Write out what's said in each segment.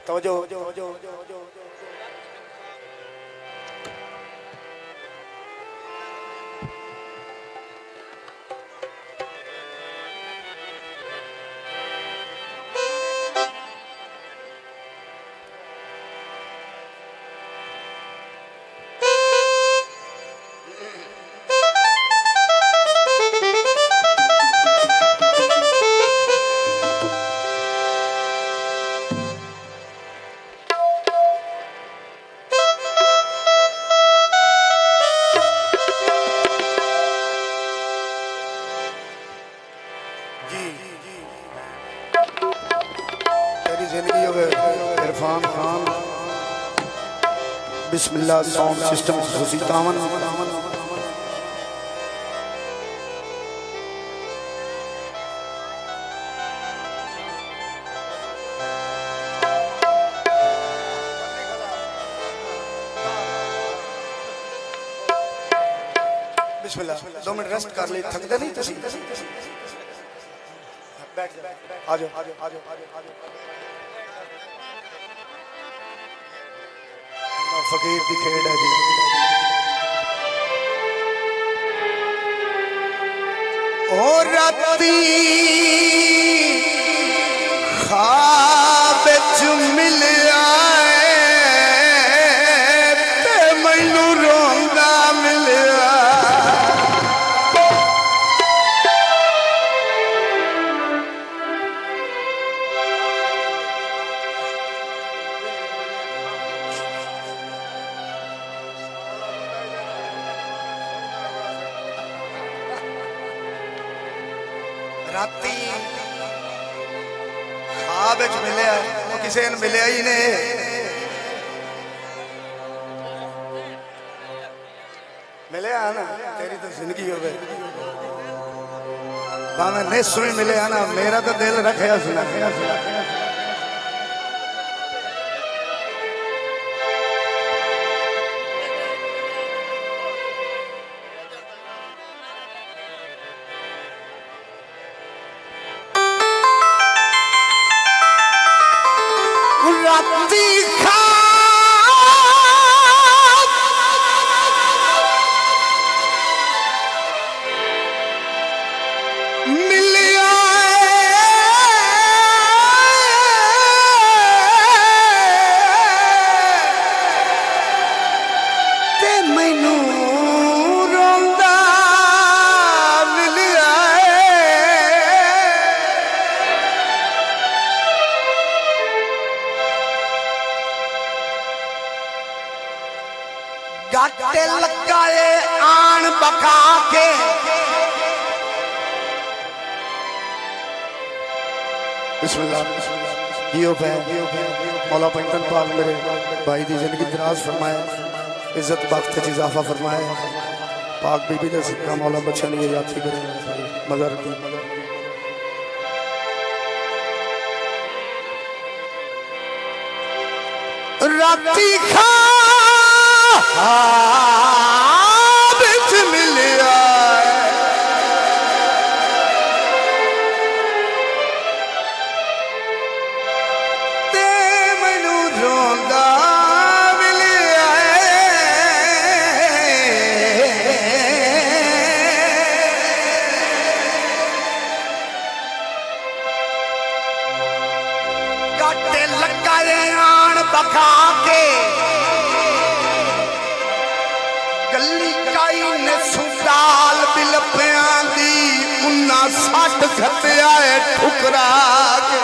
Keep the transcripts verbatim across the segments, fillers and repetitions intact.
तवज्जो बिस्मिल्लाह sound system खुशी तावन बिस्मिल्लाह दो मिनट रेस्ट कर ले थकते नहीं तुसी बैठ जा आ जाओ आ जाओ आ जाओ आ जाओ फकीर की खेड़ है जी ओ राती ख्वाब च मिलिया ते मैनू रोंदा मिलिया राती ख्वाब च मिलिया वो किसी ने मिलिया ही नहीं मिलिया ना तेरी तो जिंदगी हो गई भावे नहीं सुई मिलिया ना मेरा तो दिल रखा सुना गाटे लगाए आन बका के बिस्मिल्लाह यो पे मौला पंचन पाक मेरे भाई की जिंदगी दराज फरमाए इज्जत बख्त च इजाफा फरमाए पाक बीबी का सिक्का मौला बच्चा नहीं याद करे मगर राती खा ख्वाब च मिलिया ते मैनू रोंदा मिलिया गाटे लगाए आन बका के गली काई ने सुडाल बिलपिया दी उन्ना सट खत्या है ठुकरा के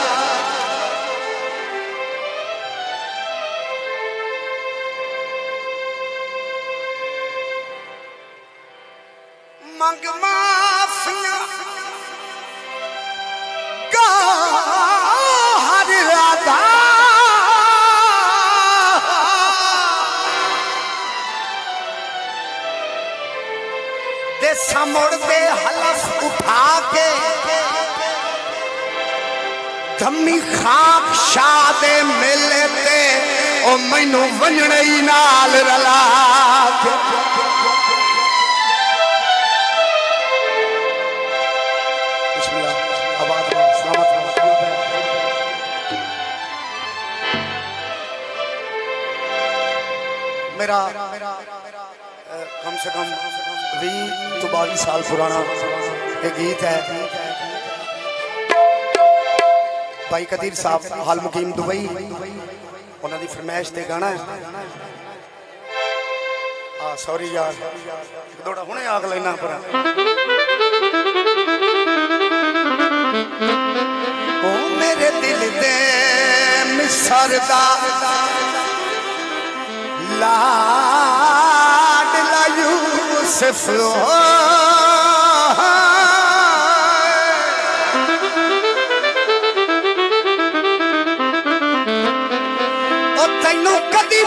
मंग माफिया गा हर राधा समोड़ दे हलफ उठा के धम्मी खाक शादे मेले ते ओ मैनू वंजणे ही नाल रला के बिस्मिल्लाह आबाद रहो सलामत रहो मेरा कम से कम भी तो बाईस साल पुराना एक गीत है। भाई कदीर साहब हाल मुकीम दुबई उन्होंने फरमाइश से गाना है। हाँ सॉरी यार दौड़ा हुने आग लेना पर ओ मेरे दिल दे मिसर दा लाडला यूसुफ ओ तैनू कदी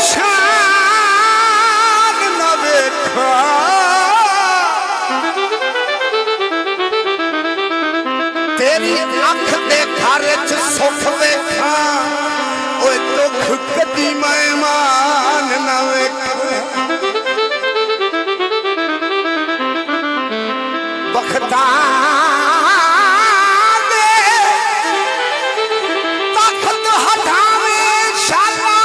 परेशान न वेखा तेरी अख दे घर च सुख वेखा ओए दुख कदी मेहमान न वेखा बखता दे तख्त हटावे शाला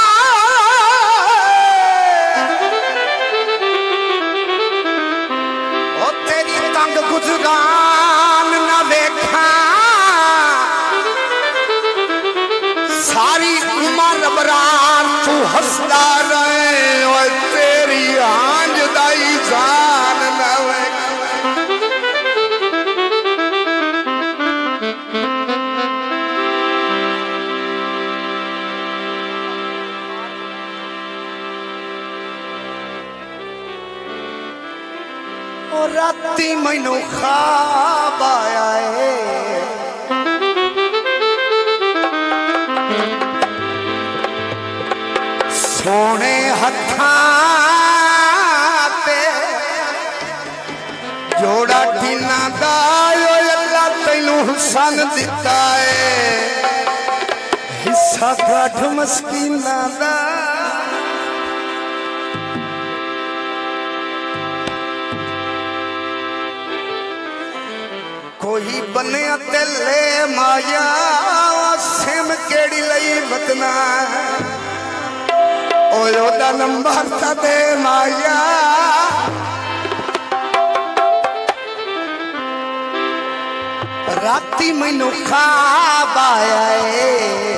ओ तेरी तंग गुजरान न वेखा सारी उमर बरार तू हंसदा रहे और तेरी आंज दाई जान न वेखा राती मैनू ख्वाब आया है सोने हत्थां ते जोड़ा टीना दा अल्लाह तैनू हुसन दिता है हिस्सा काठ मस्कीना दा कोई बने तेले माया सिम केड़ी लई बतना ओदा नंबर दे माया राती मैनू ख्वाब आया है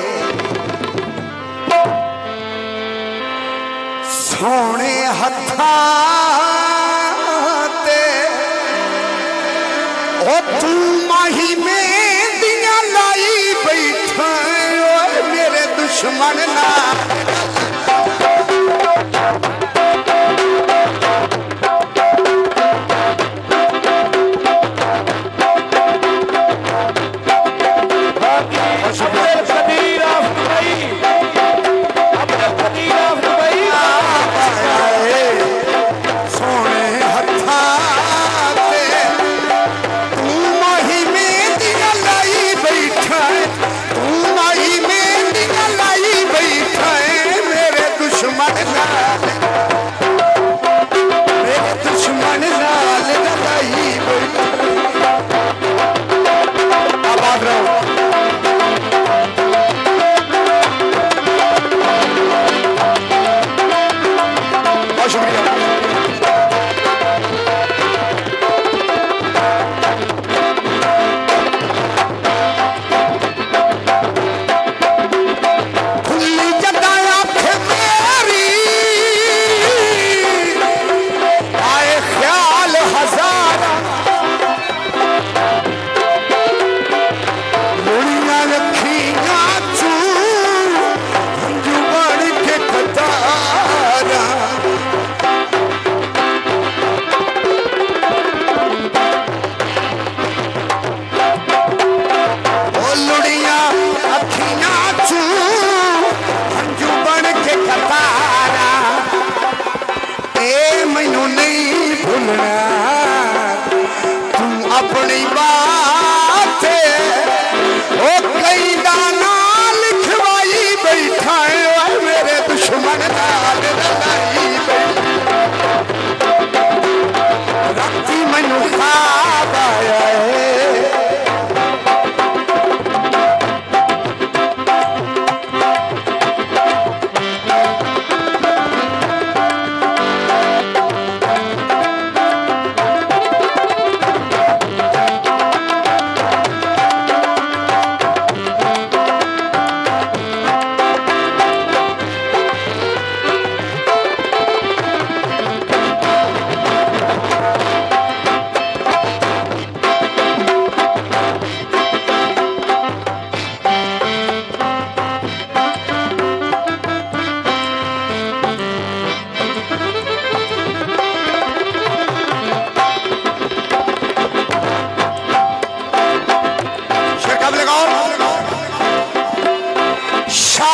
सोने हत्थां ते ओ तू माही में दियां लाई बैठा मेरे दुश्मन ना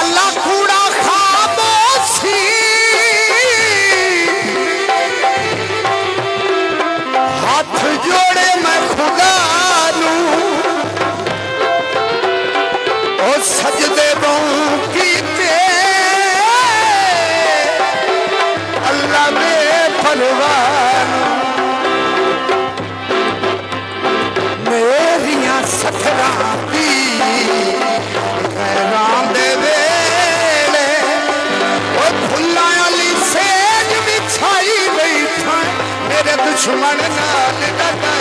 वाला कूड़ा खामोशी हाथ जोड़े मैं खुदा नू ओ सजदे दूं कीते अल्लाह में परवान मेरिया सथरा दी गैरां दे वेले ओ फुल्लां वाली सेज बिछाई बैठा मेरे दुश्मन नाल डटा